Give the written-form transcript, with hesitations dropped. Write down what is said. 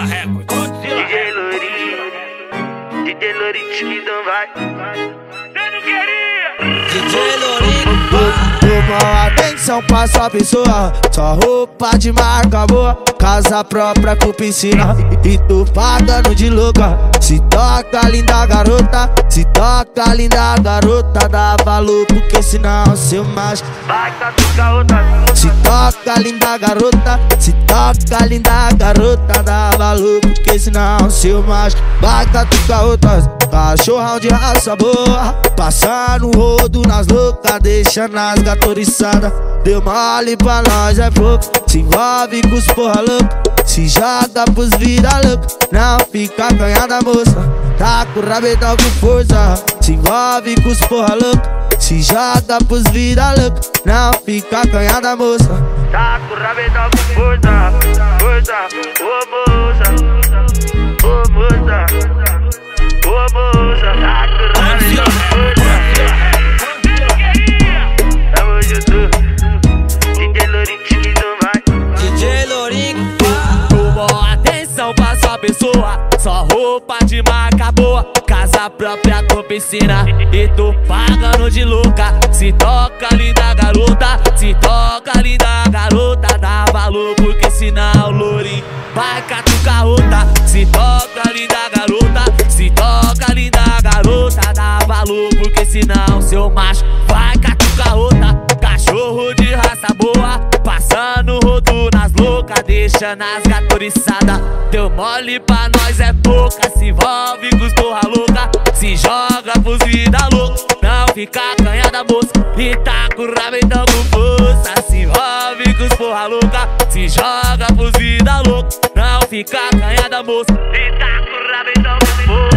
Record. DJ Lourinho, DJ Lourinho que não vai. Cê não queria. DJ Lourinho, Toma atenção pra sua pessoa, só roupa de marca boa, casa própria com piscina e tu pagando de louca. Se toca linda garota, se toca linda garota, dá valor porque senão seu macho Vai catucar outra. se toca linda garota, se toca linda garota, dá valor porque senão seu macho vai catucar outras. Cachorrão de raça boa, passando o rodo nas loucas, deixando as gatoriçadas. Deu mole pra nós é pouco, se envolve com os porra louca, se joga pros vira louco, não fica ganhada moça. Tá com o rabetão com força, se envolve com os porra louca, se joga pros vira louco, não fica ganhada moça. Tá com o rabetão com força, força, ô moça, ô moça, ô moça. Tá com o rabetão com força. Tamo junto, DJ Lourinho que não vai. DJ Lourinho. Tomou atenção pra sua pessoa, só roupa de marca boa, casa própria com piscina e tu pagando de louca. Se toca linda garota, se toca linda garota, dá valor porque senão o Lourinho vai catucar outra. Se toca linda garota, se toca linda garota, dá valor porque senão seu macho vai catucar outra. Cachorro de raça boa, passando rodo nas loucas, deixando as gatoriçadas. Deu mole pra nós é pouca, se envolve com os porra louca, se joga pros vida louca, não fica canhada moça. E tá com o rabetão com força, se envolve com os porra louca, se joga pros vida louca, não fica canhada moça. E tá com o rabetão com força.